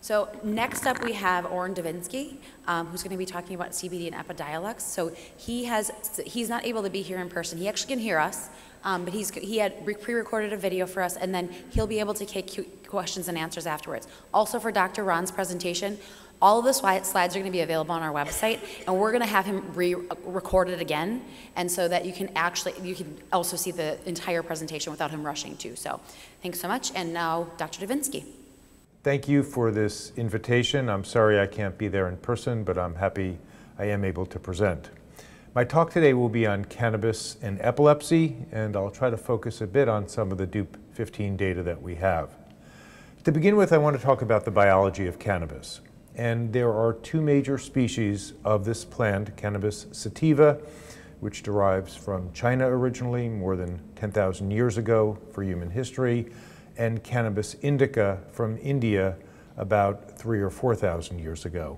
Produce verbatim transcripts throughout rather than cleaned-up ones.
So next up we have Oren Davinsky, um, who's going to be talking about C B D and Epidiolex. So he has, he's not able to be here in person. He actually can hear us, um, but he's, he had pre-recorded a video for us, and then he'll be able to take questions and answers afterwards. Also for Doctor Ron's presentation, all of the slides are going to be available on our website, and we're going to have him re-record it again, and so that you can actually, you can also see the entire presentation without him rushing too. So thanks so much, and now Doctor Davinsky. Thank you for this invitation. I'm sorry I can't be there in person, but I'm happy I am able to present. My talk today will be on cannabis and epilepsy, and I'll try to focus a bit on some of the Dupe fifteen data that we have. To begin with, I want to talk about the biology of cannabis. And there are two major species of this plant, Cannabis sativa, which derives from China originally, more than ten thousand years ago for human history, and Cannabis indica from India about three or four thousand years ago.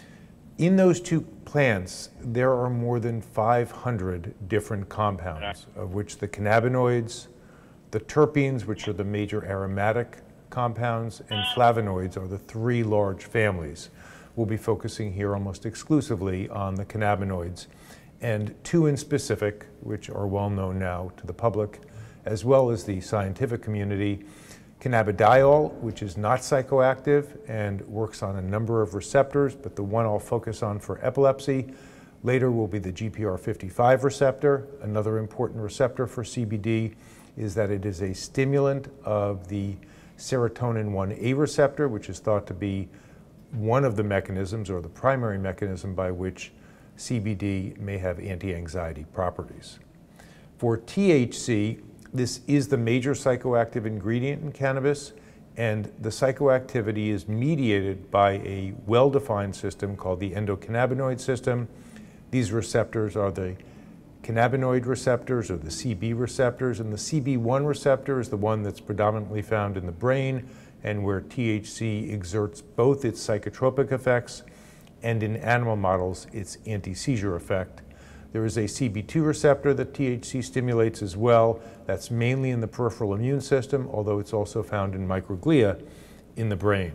In those two plants, there are more than five hundred different compounds, of which the cannabinoids, the terpenes, which are the major aromatic compounds, and flavonoids are the three large families. We'll be focusing here almost exclusively on the cannabinoids, and two in specific, which are well known now to the public, as well as the scientific community. Cannabidiol, which is not psychoactive and works on a number of receptors, but the one I'll focus on for epilepsy later will be the G P R fifty-five receptor. Another important receptor for C B D is that it is a stimulant of the serotonin one A receptor, which is thought to be one of the mechanisms or the primary mechanism by which C B D may have anti-anxiety properties. For T H C, this is the major psychoactive ingredient in cannabis, and the psychoactivity is mediated by a well-defined system called the endocannabinoid system. These receptors are the cannabinoid receptors or the C B receptors, and the C B one receptor is the one that's predominantly found in the brain and where T H C exerts both its psychotropic effects and in animal models its anti-seizure effect. There is a C B two receptor that T H C stimulates as well. That's mainly in the peripheral immune system, although it's also found in microglia in the brain.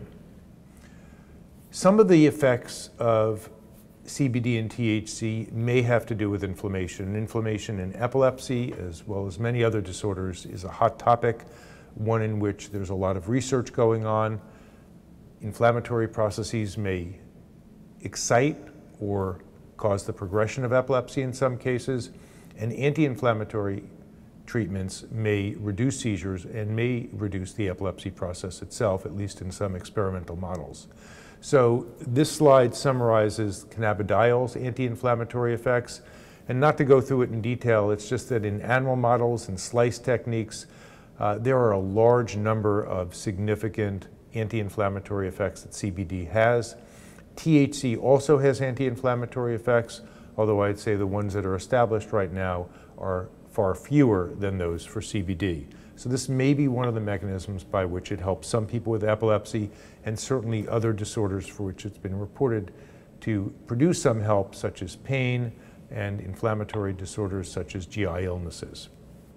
Some of the effects of C B D and T H C may have to do with inflammation. And inflammation in epilepsy, as well as many other disorders, is a hot topic, one in which there's a lot of research going on. Inflammatory processes may excite or cause the progression of epilepsy in some cases, and anti-inflammatory treatments may reduce seizures and may reduce the epilepsy process itself, at least in some experimental models. So this slide summarizes cannabidiol's anti-inflammatory effects, and not to go through it in detail, it's just that in animal models and slice techniques, uh, there are a large number of significant anti-inflammatory effects that C B D has. T H C also has anti-inflammatory effects, although I'd say the ones that are established right now are far fewer than those for C B D. So this may be one of the mechanisms by which it helps some people with epilepsy, and certainly other disorders for which it's been reported to produce some help, such as pain and inflammatory disorders such as G I illnesses.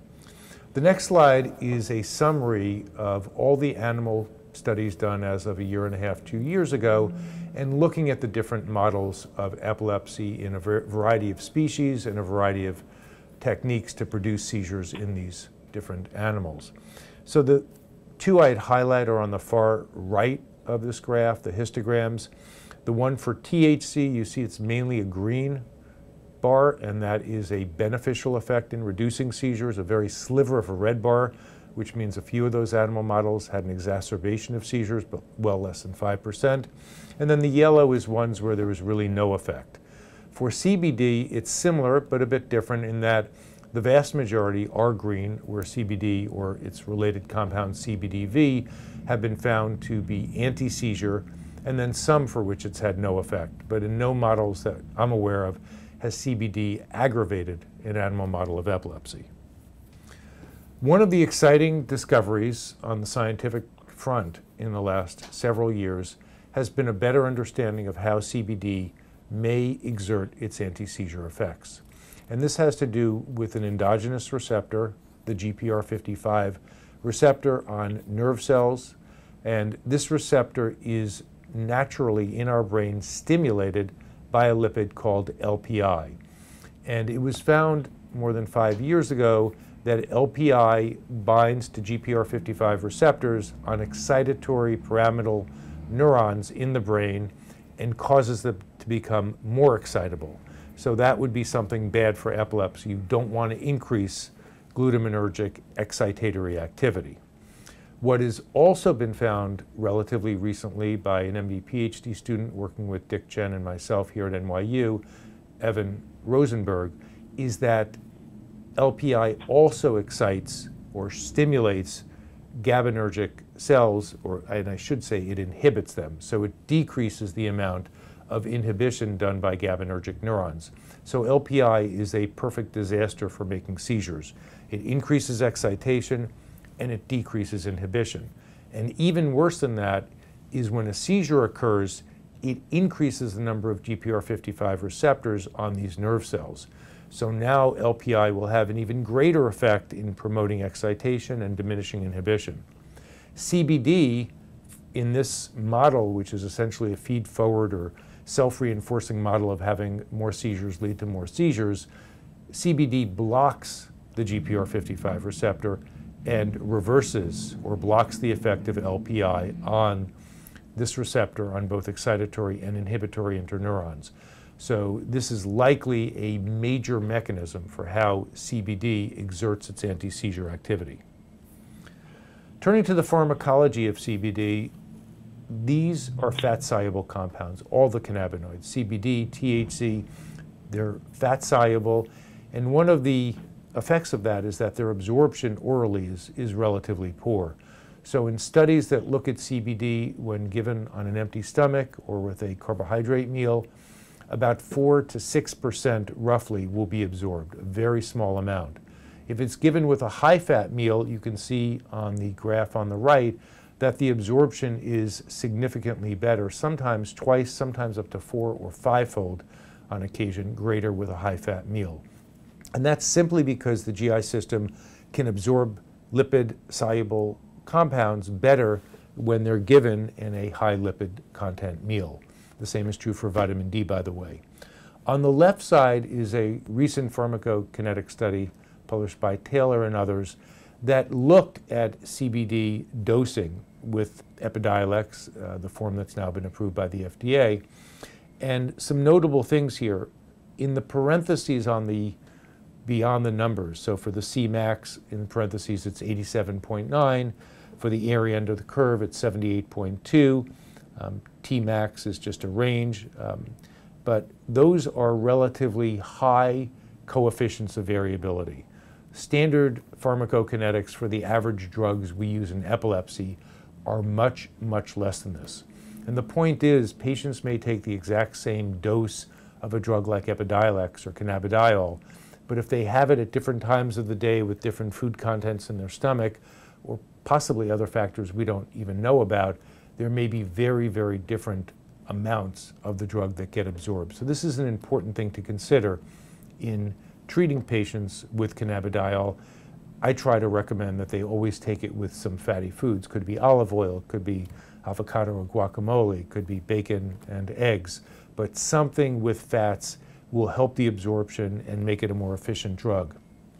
The next slide is a summary of all the animal studies done as of a year and a half, two years ago, and looking at the different models of epilepsy in a variety of species and a variety of techniques to produce seizures in these different animals. So the two I'd highlight are on the far right of this graph, the histograms. The one for T H C, you see it's mainly a green bar, and that is a beneficial effect in reducing seizures. A very sliver of a red bar, which means a few of those animal models had an exacerbation of seizures, but well less than five percent. And then the yellow is ones where there was really no effect. For C B D, it's similar, but a bit different in that the vast majority are green, where C B D or its related compound C B D V have been found to be anti-seizure, and then some for which it's had no effect. But in no models that I'm aware of has C B D aggravated an animal model of epilepsy. One of the exciting discoveries on the scientific front in the last several years has been a better understanding of how C B D may exert its anti-seizure effects. And this has to do with an endogenous receptor, the G P R fifty-five receptor on nerve cells. And this receptor is naturally in our brain stimulated by a lipid called L P I. And it was found more than five years ago that L P I binds to G P R fifty-five receptors on excitatory pyramidal neurons in the brain and causes them to become more excitable. So that would be something bad for epilepsy. You don't want to increase glutamatergic excitatory activity. What has also been found relatively recently by an M D PhD student working with Dick Chen and myself here at N Y U, Evan Rosenberg, is that L P I also excites or stimulates GABAergic cells, or and I should say it inhibits them. So it decreases the amount of inhibition done by GABAergic neurons. So L P I is a perfect disaster for making seizures. It increases excitation and it decreases inhibition. And even worse than that is when a seizure occurs, it increases the number of G P R fifty-five receptors on these nerve cells. So now L P I will have an even greater effect in promoting excitation and diminishing inhibition. C B D, in this model, which is essentially a feed-forward or self-reinforcing model of having more seizures lead to more seizures, C B D blocks the G P R fifty-five receptor and reverses or blocks the effect of L P I on this receptor on both excitatory and inhibitory interneurons. So this is likely a major mechanism for how C B D exerts its anti-seizure activity. Turning to the pharmacology of C B D, these are fat-soluble compounds, all the cannabinoids, C B D, T H C, they're fat-soluble, and one of the effects of that is that their absorption orally is, is relatively poor. So in studies that look at C B D when given on an empty stomach or with a carbohydrate meal, about four to six percent roughly will be absorbed, a very small amount. If it's given with a high-fat meal, you can see on the graph on the right that the absorption is significantly better, sometimes twice, sometimes up to four or five-fold on occasion greater with a high-fat meal. And that's simply because the G I system can absorb lipid-soluble compounds better when they're given in a high lipid content meal. The same is true for vitamin D, by the way. On the left side is a recent pharmacokinetic study published by Taylor and others that looked at C B D dosing with Epidiolex, uh, the form that's now been approved by the F D A. And some notable things here. In the parentheses on the beyond the numbers, so for the C max, in parentheses, it's eighty-seven point nine. For the area under the curve, it's seventy-eight point two. Um, T max is just a range. Um, but those are relatively high coefficients of variability. Standard pharmacokinetics for the average drugs we use in epilepsy are much, much less than this. And the point is, patients may take the exact same dose of a drug like Epidiolex or cannabidiol, but if they have it at different times of the day with different food contents in their stomach, or possibly other factors we don't even know about, there may be very, very different amounts of the drug that get absorbed. So this is an important thing to consider in treating patients with cannabidiol. I try to recommend that they always take it with some fatty foods. Could be olive oil, could be avocado or guacamole, could be bacon and eggs, but something with fats will help the absorption and make it a more efficient drug.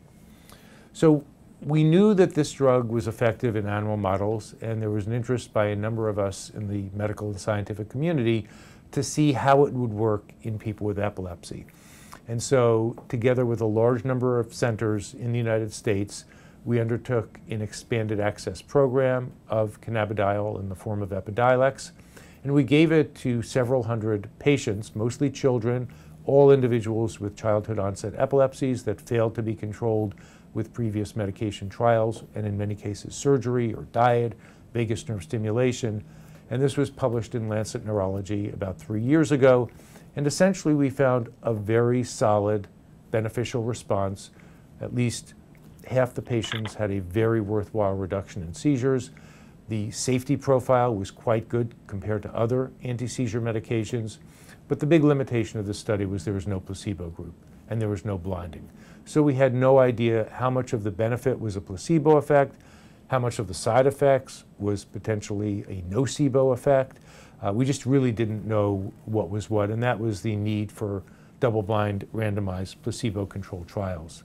So we knew that this drug was effective in animal models, and there was an interest by a number of us in the medical and scientific community to see how it would work in people with epilepsy. And so, together with a large number of centers in the United States, we undertook an expanded access program of cannabidiol in the form of Epidiolex, and we gave it to several hundred patients, mostly children, all individuals with childhood onset epilepsies that failed to be controlled with previous medication trials, and in many cases surgery or diet, vagus nerve stimulation. And this was published in Lancet Neurology about three years ago. And essentially we found a very solid beneficial response. At least half the patients had a very worthwhile reduction in seizures. The safety profile was quite good compared to other anti-seizure medications. But the big limitation of this study was there was no placebo group and there was no blinding. So we had no idea how much of the benefit was a placebo effect, how much of the side effects was potentially a nocebo effect. Uh, we just really didn't know what was what, and that was the need for double-blind, randomized, placebo-controlled trials.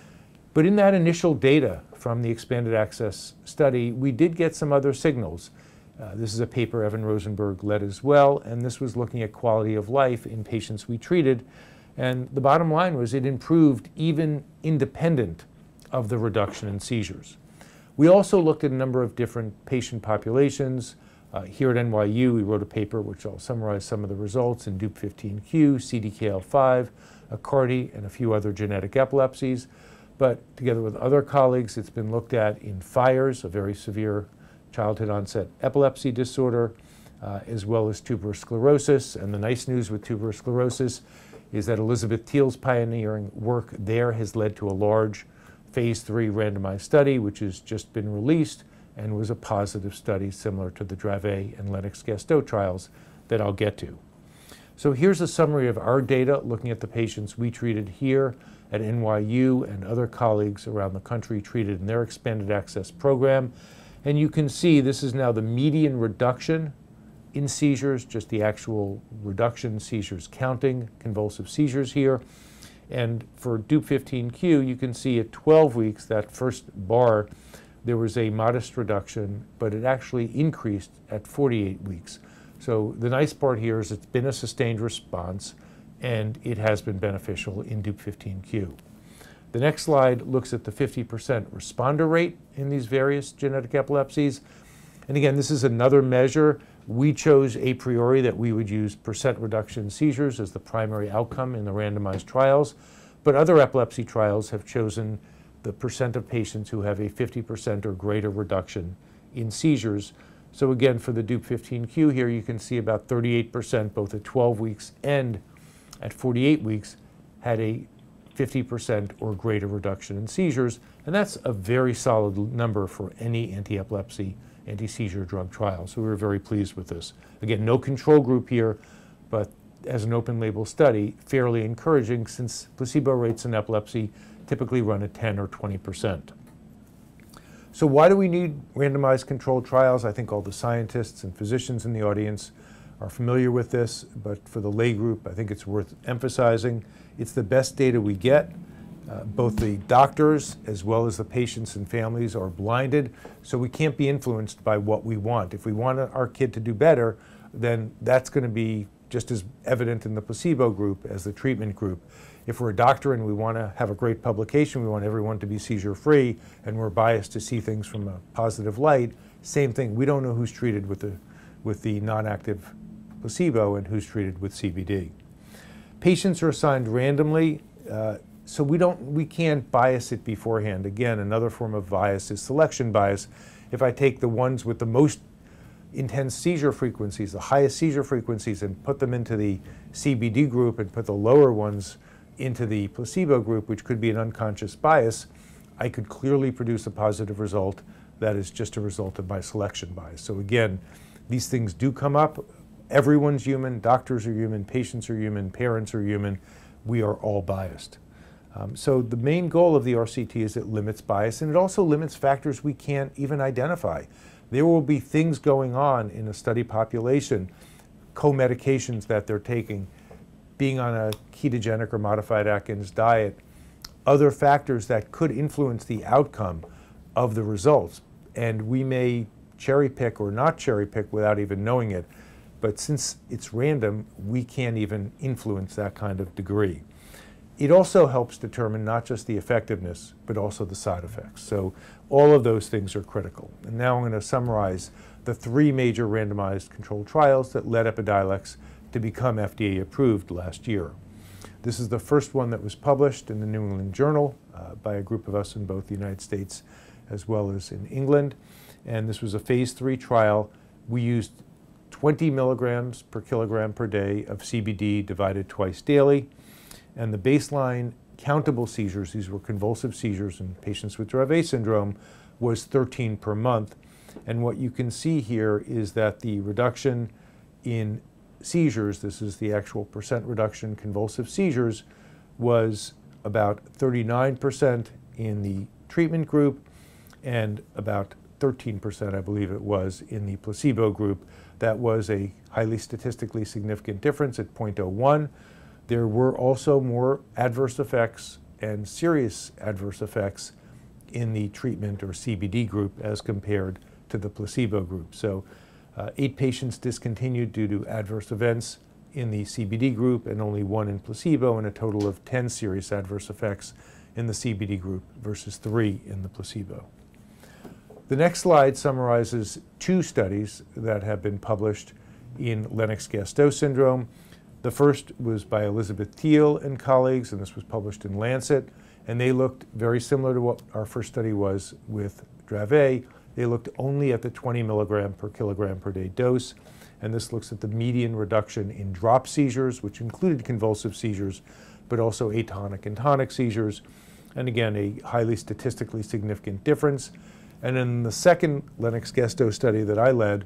But in that initial data from the expanded access study, we did get some other signals. Uh, this is a paper Evan Rosenberg led as well, and this was looking at quality of life in patients we treated. And the bottom line was it improved even independent of the reduction in seizures. We also looked at a number of different patient populations. Uh, here at N Y U, we wrote a paper which I'll summarize some of the results in D U P fifteen Q, C D K L five, Aicardi, and a few other genetic epilepsies. But together with other colleagues, it's been looked at in FIRES, a very severe childhood onset epilepsy disorder, uh, as well as tuberous sclerosis. And the nice news with tuberous sclerosis is that Elizabeth Thiel's pioneering work there has led to a large phase three randomized study, which has just been released and was a positive study similar to the Dravet and Lennox-Gastaut trials that I'll get to. So here's a summary of our data looking at the patients we treated here at N Y U and other colleagues around the country treated in their expanded access program. And you can see this is now the median reduction in seizures, just the actual reduction in seizures counting convulsive seizures here. And for D U P fifteen Q, you can see at twelve weeks, that first bar, there was a modest reduction, but it actually increased at forty-eight weeks. So the nice part here is it's been a sustained response, and it has been beneficial in D U P fifteen Q. The next slide looks at the fifty percent responder rate in these various genetic epilepsies. And again, this is another measure. We chose a priori that we would use percent reduction in seizures as the primary outcome in the randomized trials, but other epilepsy trials have chosen the percent of patients who have a fifty percent or greater reduction in seizures. So again, for the D U P fifteen Q here, you can see about thirty-eight percent both at twelve weeks and at forty-eight weeks had a fifty percent or greater reduction in seizures, and that's a very solid number for any anti-epilepsy, anti-seizure drug trial. So we were very pleased with this. Again, no control group here, but as an open label study, fairly encouraging since placebo rates in epilepsy typically run at ten or twenty percent. So why do we need randomized controlled trials? I think all the scientists and physicians in the audience are familiar with this, but for the lay group, I think it's worth emphasizing. It's the best data we get. Uh, both the doctors as well as the patients and families are blinded, so we can't be influenced by what we want. If we want our kid to do better, then that's going to be just as evident in the placebo group as the treatment group. If we're a doctor and we want to have a great publication, we want everyone to be seizure-free, and we're biased to see things from a positive light, same thing. We don't know who's treated with the, with the non-active placebo and who's treated with C B D. Patients are assigned randomly. Uh, So we don't, we can't bias it beforehand. Again, another form of bias is selection bias. If I take the ones with the most intense seizure frequencies, the highest seizure frequencies, and put them into the C B D group and put the lower ones into the placebo group, which could be an unconscious bias, I could clearly produce a positive result that is just a result of my selection bias. So again, these things do come up. Everyone's human, doctors are human, patients are human, parents are human. We are all biased. Um, so the main goal of the R C T is it limits bias, and it also limits factors we can't even identify. There will be things going on in a study population, co-medications that they're taking, being on a ketogenic or modified Atkins diet, other factors that could influence the outcome of the results. And we may cherry pick or not cherry pick without even knowing it. But since it's random, we can't even influence that kind of degree. It also helps determine not just the effectiveness, but also the side effects. So all of those things are critical. And now I'm going to summarize the three major randomized controlled trials that led Epidiolex to become F D A approved last year. This is the first one that was published in the New England Journal uh, by a group of us in both the United States as well as in England. And this was a phase three trial. We used twenty milligrams per kilogram per day of C B D divided twice daily. And the baseline countable seizures, these were convulsive seizures in patients with Dravet syndrome, was thirteen per month. And what you can see here is that the reduction in seizures, this is the actual percent reduction in convulsive seizures, was about thirty-nine percent in the treatment group and about thirteen percent, I believe it was, in the placebo group. That was a highly statistically significant difference at zero point zero one. There were also more adverse effects and serious adverse effects in the treatment or C B D group as compared to the placebo group. So uh, eight patients discontinued due to adverse events in the C B D group and only one in placebo, and a total of ten serious adverse effects in the C B D group versus three in the placebo. The next slide summarizes two studies that have been published in Lennox-Gastaut syndrome. The first was by Elizabeth Thiel and colleagues, and this was published in Lancet, and they looked very similar to what our first study was with Dravet. They looked only at the twenty milligram per kilogram per day dose, and this looks at the median reduction in drop seizures, which included convulsive seizures, but also atonic and tonic seizures, and again, a highly statistically significant difference. And in the second Lennox-Gastaut study that I led,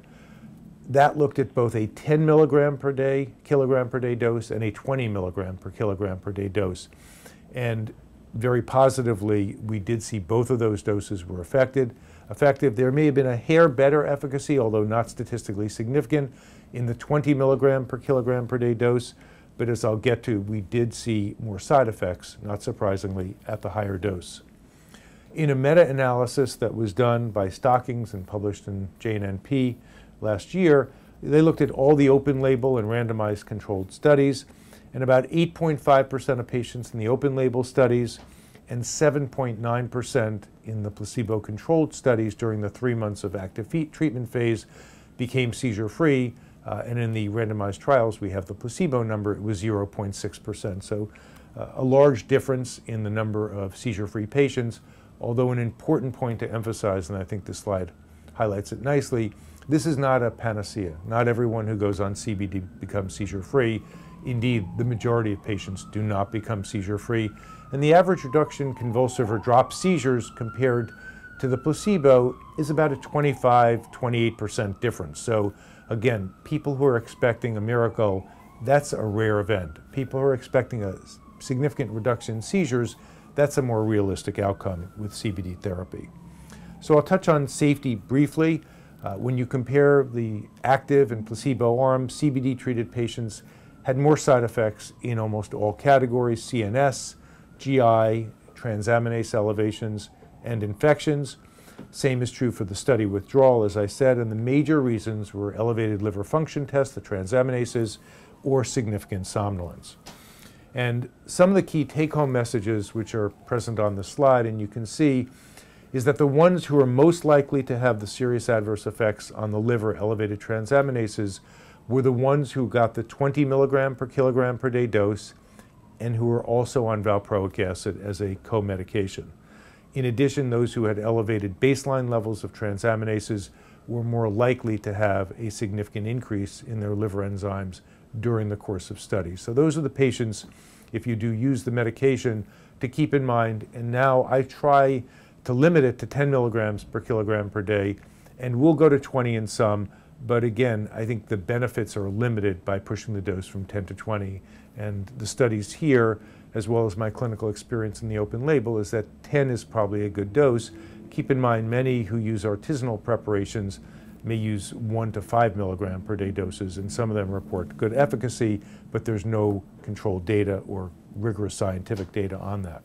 that looked at both a ten milligram per day, kilogram per day dose and a twenty milligram per kilogram per day dose. And very positively, we did see both of those doses were affected, effective. There may have been a hair better efficacy, although not statistically significant, in the twenty milligram per kilogram per day dose. But as I'll get to, we did see more side effects, not surprisingly, at the higher dose. In a meta-analysis that was done by Stockings and published in J N N P last year, they looked at all the open label and randomized controlled studies, and about eight point five percent of patients in the open label studies and seven point nine percent in the placebo-controlled studies during the three months of active treatment phase became seizure-free, uh, and in the randomized trials we have the placebo number, it was zero point six percent. So uh, a large difference in the number of seizure-free patients, although an important point to emphasize, and I think this slide highlights it nicely, this is not a panacea. Not everyone who goes on C B D becomes seizure-free. Indeed, the majority of patients do not become seizure-free, and the average reduction in convulsive or drop seizures compared to the placebo is about a twenty-five, twenty-eight percent difference. So again, people who are expecting a miracle, that's a rare event. People who are expecting a significant reduction in seizures, that's a more realistic outcome with C B D therapy. So I'll touch on safety briefly. Uh, when you compare the active and placebo arms, C B D-treated patients had more side effects in almost all categories: C N S, G I, transaminase elevations, and infections. Same is true for the study withdrawal, as I said, and the major reasons were elevated liver function tests, the transaminases, or significant somnolence. And some of the key take-home messages which are present on the slide, and you can see, is that the ones who are most likely to have the serious adverse effects on the liver, elevated transaminases, were the ones who got the twenty milligram per kilogram per day dose and who were also on valproic acid as a co-medication. In addition, those who had elevated baseline levels of transaminases were more likely to have a significant increase in their liver enzymes during the course of study. So those are the patients, if you do use the medication, to keep in mind. And now I try to limit it to ten milligrams per kilogram per day, and we'll go to twenty in some, but again, I think the benefits are limited by pushing the dose from ten to twenty, and the studies here, as well as my clinical experience in the open label, is that ten is probably a good dose. Keep in mind, many who use artisanal preparations may use one to five milligram per day doses, and some of them report good efficacy, but there's no controlled data or rigorous scientific data on that.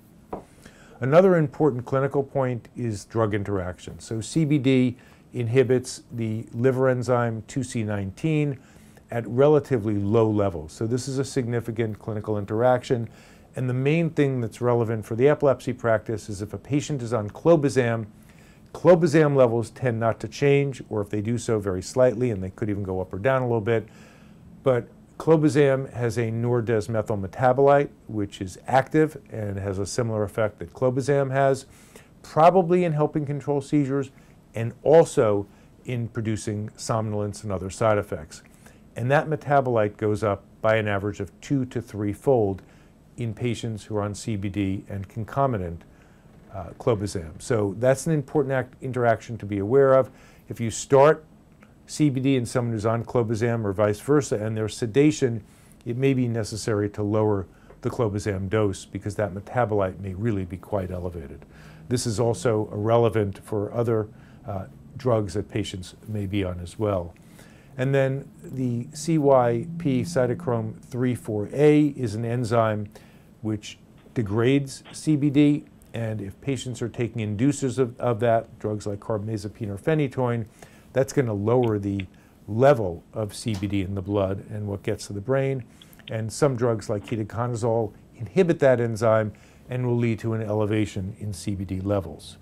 Another important clinical point is drug interaction. So C B D inhibits the liver enzyme two C nineteen at relatively low levels. So this is a significant clinical interaction. And the main thing that's relevant for the epilepsy practice is if a patient is on clobazam, clobazam levels tend not to change, or if they do so, very slightly, and they could even go up or down a little bit. But clobazam has a nordesmethyl metabolite, which is active and has a similar effect that clobazam has, probably in helping control seizures and also in producing somnolence and other side effects. And that metabolite goes up by an average of two to three-fold in patients who are on C B D and concomitant uh, clobazam. So that's an important act interaction to be aware of. If you start C B D in someone who's on clobazam or vice versa, and there's sedation, it may be necessary to lower the clobazam dose because that metabolite may really be quite elevated. This is also relevant for other uh, drugs that patients may be on as well. And then the C Y P cytochrome three four A is an enzyme which degrades C B D, and if patients are taking inducers of, of that, drugs like carbamazepine or phenytoin, that's going to lower the level of C B D in the blood and what gets to the brain. And some drugs like ketoconazole inhibit that enzyme and will lead to an elevation in C B D levels.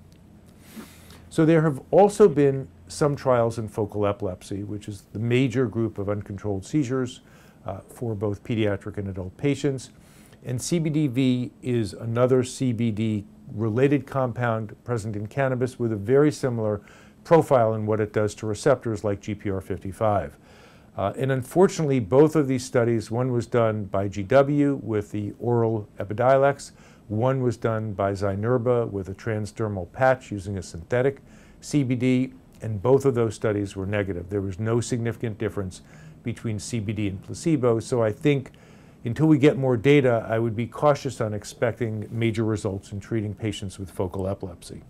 So there have also been some trials in focal epilepsy, which is the major group of uncontrolled seizures uh, for both pediatric and adult patients. And C B D V is another C B D-related compound present in cannabis with a very similar profile in what it does to receptors like G P R fifty-five. Uh, and unfortunately, both of these studies, one was done by G W with the oral Epidiolex, one was done by Zynerba with a transdermal patch using a synthetic C B D, and both of those studies were negative. There was no significant difference between C B D and placebo, so I think until we get more data, I would be cautious on expecting major results in treating patients with focal epilepsy.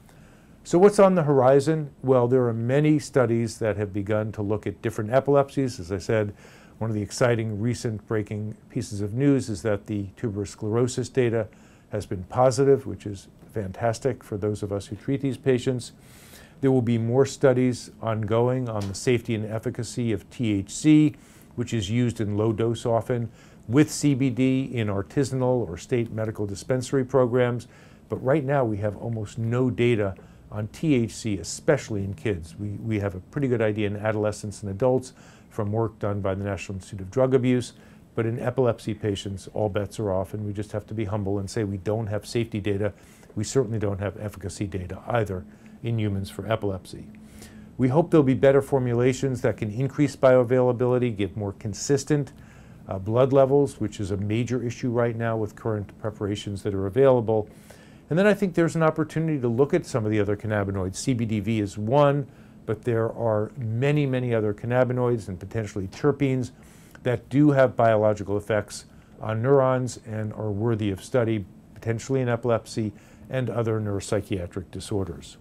So what's on the horizon? Well, there are many studies that have begun to look at different epilepsies. As I said, one of the exciting recent breaking pieces of news is that the tuberous sclerosis data has been positive, which is fantastic for those of us who treat these patients. There will be more studies ongoing on the safety and efficacy of T H C, which is used in low dose often, with C B D in artisanal or state medical dispensary programs. But right now we have almost no data on T H C, especially in kids. We, we have a pretty good idea in adolescents and adults from work done by the National Institute of Drug Abuse, but in epilepsy patients, all bets are off, and we just have to be humble and say we don't have safety data. We certainly don't have efficacy data either in humans for epilepsy. We hope there'll be better formulations that can increase bioavailability, give more consistent uh, blood levels, which is a major issue right now with current preparations that are available. And then I think there's an opportunity to look at some of the other cannabinoids. C B D V is one, but there are many, many other cannabinoids and potentially terpenes that do have biological effects on neurons and are worthy of study, potentially in epilepsy and other neuropsychiatric disorders.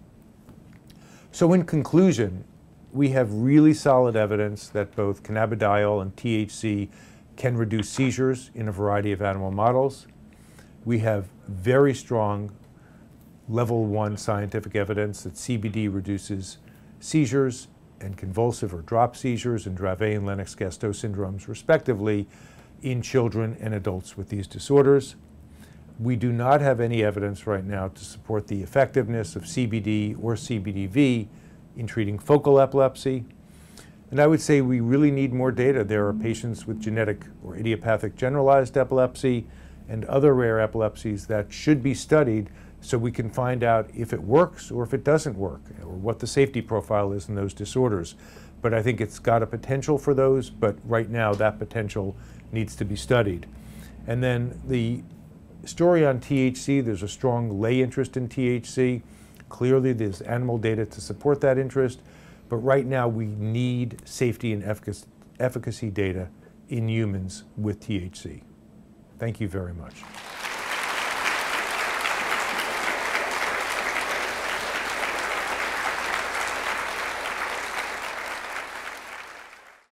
So in conclusion, we have really solid evidence that both cannabidiol and T H C can reduce seizures in a variety of animal models. We have very strong level one scientific evidence that C B D reduces seizures and convulsive or drop seizures and Dravet and Lennox-Gastaut syndromes, respectively, in children and adults with these disorders. We do not have any evidence right now to support the effectiveness of C B D or C B D V in treating focal epilepsy. And I would say we really need more data. There are patients with genetic or idiopathic generalized epilepsy and other rare epilepsies that should be studied so we can find out if it works or if it doesn't work, or what the safety profile is in those disorders. But I think it's got a potential for those, but right now that potential needs to be studied. And then the story on T H C, there's a strong lay interest in T H C. Clearly there's animal data to support that interest, but right now we need safety and efficacy, efficacy data in humans with T H C. Thank you very much.